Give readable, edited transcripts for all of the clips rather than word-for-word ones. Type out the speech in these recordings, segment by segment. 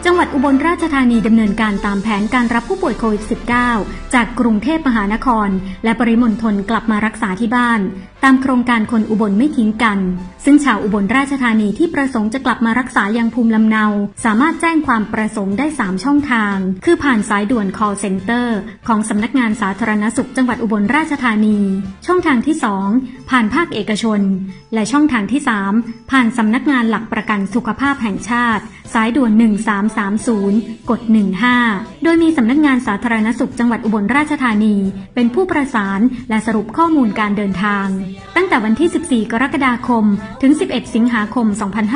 จังหวัดอุบลราชธานีดำเนินการตามแผนการรับผู้ป่วยโควิด -19 จากกรุงเทพมหานครและปริมณฑลกลับมารักษาที่บ้านตามโครงการคนอุบลไม่ทิ้งกันซึ่งชาวอุบลราชธานีที่ประสงค์จะกลับมารักษายังภูมิลำเนาสามารถแจ้งความประสงค์ได้3ช่องทางคือผ่านสายด่วน call center ของสำนักงานสาธารณสุขจังหวัดอุบลราชธานีช่องทางที่2ผ่านภาคเอกชนและช่องทางที่3ผ่านสำนักงานหลักประกันสุขภาพแห่งชาติสายด่วน1330กด15โดยมีสำนักงานสาธารณสุขจังหวัดอุบลราชธานีเป็นผู้ประสานและสรุปข้อมูลการเดินทางตั้งแต่วันที่14กรกฎาคมถึง11สิงหาคม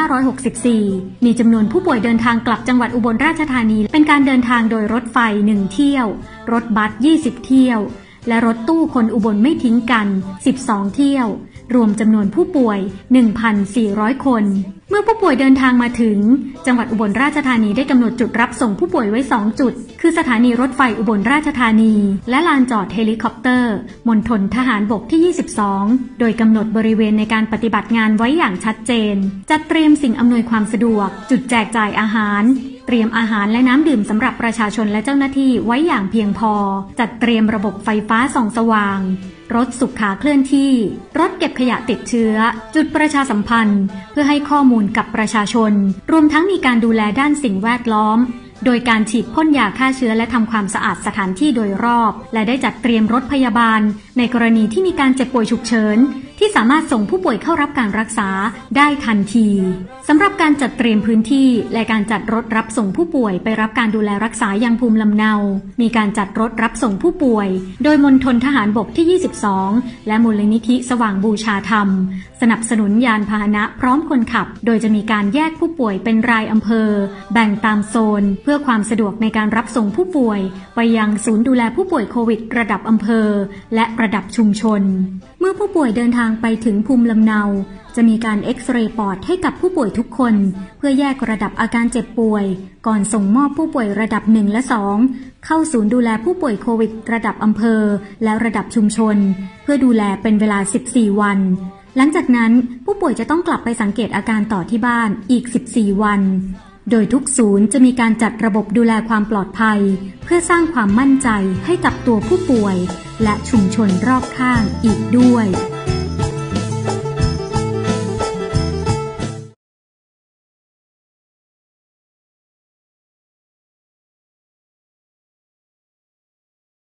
2564มีจำนวนผู้ป่วยเดินทางกลับจังหวัดอุบลราชธานีเป็นการเดินทางโดยรถไฟ1เที่ยวรถบัส20เที่ยวและรถตู้คนอุบลไม่ทิ้งกัน12เที่ยวรวมจำนวนผู้ป่วย 1,400 คนเมื่อผู้ป่วยเดินทางมาถึงจังหวัดอุบลราชธานีได้กำหนดจุดรับส่งผู้ป่วยไว้2จุดคือสถานีรถไฟอุบลราชธานีและลานจอดเฮลิคอปเตอร์มณฑลทหารบกที่22โดยกำหนดบริเวณในการปฏิบัติงานไว้อย่างชัดเจนจัดเตรียมสิ่งอำนวยความสะดวกจุดแจกจ่ายอาหารเตรียมอาหารและน้ำดื่มสำหรับประชาชนและเจ้าหน้าที่ไว้อย่างเพียงพอจัดเตรียมระบบไฟฟ้าส่องสว่างรถสุขาเคลื่อนที่รถเก็บขยะติดเชื้อจุดประชาสัมพันธ์เพื่อให้ข้อมูลกับประชาชนรวมทั้งมีการดูแลด้านสิ่งแวดล้อมโดยการฉีดพ่นยาฆ่าเชื้อและทำความสะอาดสถานที่โดยรอบและได้จัดเตรียมรถพยาบาลในกรณีที่มีการเจ็บป่วยฉุกเฉินที่สามารถส่งผู้ป่วยเข้ารับการรักษาได้ทันทีสำหรับการจัดเตรียมพื้นที่และการจัดรถรับส่งผู้ป่วยไปรับการดูแลรักษายังภูมิลำเนามีการจัดรถรับส่งผู้ป่วยโดยมณฑลทหารบกที่22และมูลนิธิสว่างบูชาธรรมสนับสนุนยานพาหนะพร้อมคนขับโดยจะมีการแยกผู้ป่วยเป็นรายอำเภอแบ่งตามโซนเพื่อความสะดวกในการรับส่งผู้ป่วยไปยังศูนย์ดูแลผู้ป่วยโควิดระดับอำเภอและระดับชุมชนเมื่อผู้ป่วยเดินทางไปถึงภูมิลำเนาจะมีการเอ็กซเรย์ปอดให้กับผู้ป่วยทุกคนเพื่อแยกระดับอาการเจ็บป่วยก่อนส่งมอบผู้ป่วยระดับ1และ2เข้าศูนย์ดูแลผู้ป่วยโควิดระดับอำเภอและระดับชุมชนเพื่อดูแลเป็นเวลา14วันหลังจากนั้นผู้ป่วยจะต้องกลับไปสังเกตอาการต่อที่บ้านอีก14วันโดยทุกศูนย์จะมีการจัดระบบดูแลความปลอดภัยเพื่อสร้างความมั่นใจให้กับตัวผู้ป่วยและชุมชนรอบข้างอีกด้วย